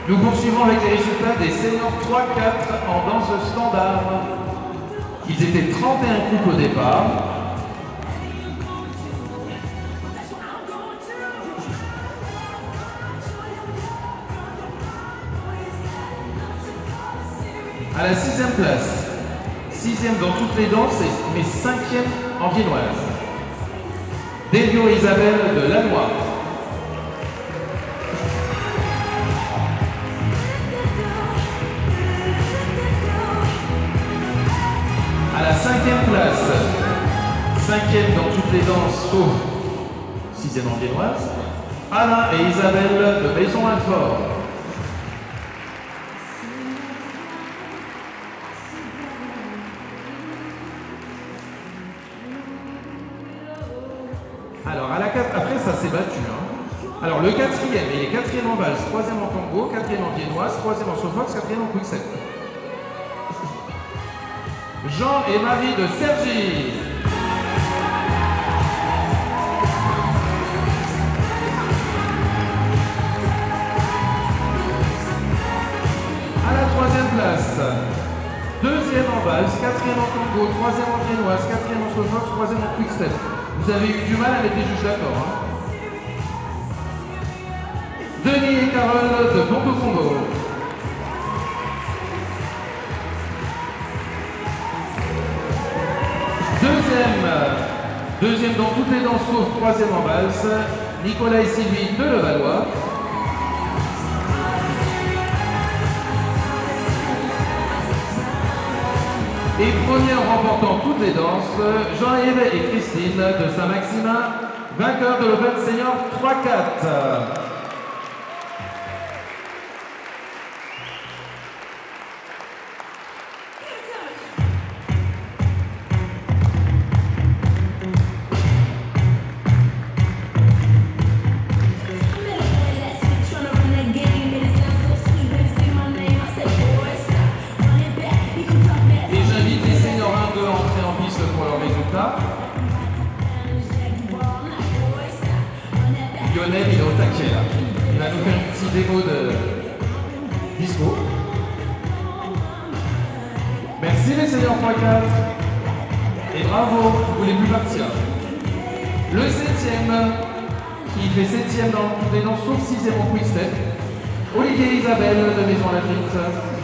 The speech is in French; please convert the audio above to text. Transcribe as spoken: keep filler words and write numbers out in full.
Nous poursuivons avec les résultats des seniors trois quatre en danse standard. Ils étaient trente et un couples au départ. À la sixième place, sixième dans toutes les danses, mais cinquième en viennoise. Delio et Isabelle de Lannoy. À la cinquième place, cinquième dans toutes les danses, sauf sixième en viennoise, Alain et Isabelle de Maison-Alfort. Alors, à la quatre, après, ça s'est battu. Hein. Alors, le quatrième, il est quatrième en valse, troisième en tango, quatrième en viennoise, troisième en showfox, quatrième en quickstep. Jean et Marie de Cergy. À la troisième place, deuxième en valse, quatrième en tango, troisième en viennoise, quatrième en showfox, troisième en quickstep. Vous avez eu du mal avec les juges d'accord. Hein. Denis et Carole de Ponto-Combo. Deuxième, deuxième dans toutes les danses sauf troisième en valse, Nicolas et Sylvie de Levallois. Et premier en remportant toutes les danses, Jean-Yves et Christine de Saint-Maximin, vainqueurs de l'Open Senior trois quatre. Lionel, il est au taquet là. Il va nous faire une petite démo de disco. Merci les seniors trois quatre. Et bravo, vous voulez plus partir. Le septième, qui fait septième dans toutes les danses, sauf sixième en quickstep. Olivier et Isabelle de Maison-Lafitte.